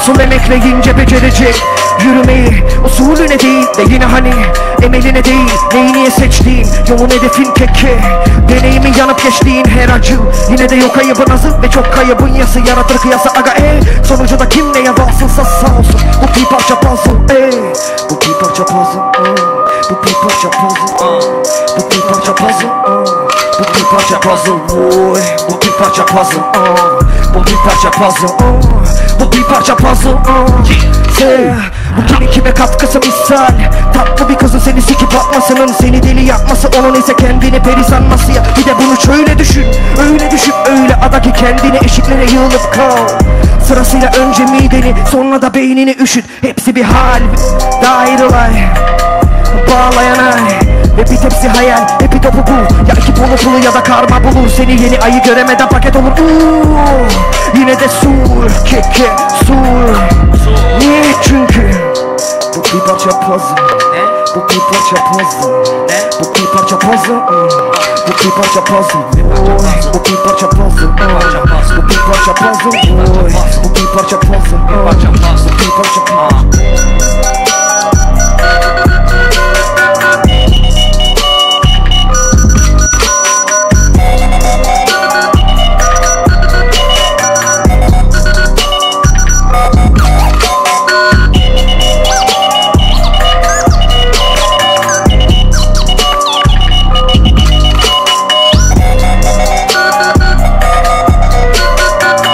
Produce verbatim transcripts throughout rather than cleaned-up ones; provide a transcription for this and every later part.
Asıl emekleyince becerecek yürümeyi, usulüne değil de yine hani emeline değil. Neyi niye seçtiğin, yolun hedefin keki, deneyimin yanıp geçtiğin her acı. Yine de yok ayıbın azı ve çok kaybın yası, yaratır kıyası aga e. Sonucunda kim neye vasılsa sağ olsun. Bu bir parça puzzle e. Bu bir parça puzzle e. Bu bir parça puzzle e. Bu bir parça puzzle e. Bu bir parça puzzle oy. Bu bir parça puzzle e. Bu bir parça puzzle e. Bu bir parça puzzle e. Bu kimin kime katkısı misal. Tatlı bir kızın seni sikip atmasının, seni deli yapması, onun ise kendini peri sanması ya. Bir de bunu şöyle düşün, öyle düşün, öyle ada ki kendini eşiklere yığılıp kal. Sırasıyla önce mideni, sonra da beynini üşüt. Hepsi bir hal, dair olay, bağlayan ay ve bir tepsi hayal, hepi topu bu. Ya iki pulu pulu ya da karma bulur, seni yeni ayı göremeden paket olur. Uuu, yine de sur, keke, sur. Niye? Çünkü bu bir parça puzzle. Bu bir parça puzzle. Bu bir parça puzzle. Bu bir parça puzzle. Bu bir parça puzzle. Bu bir parça puzzle. Bu bir parça puzzle. Bu bir parça puzzle.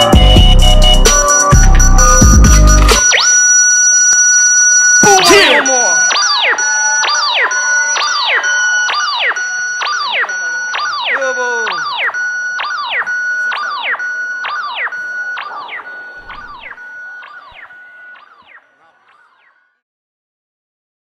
Yeah.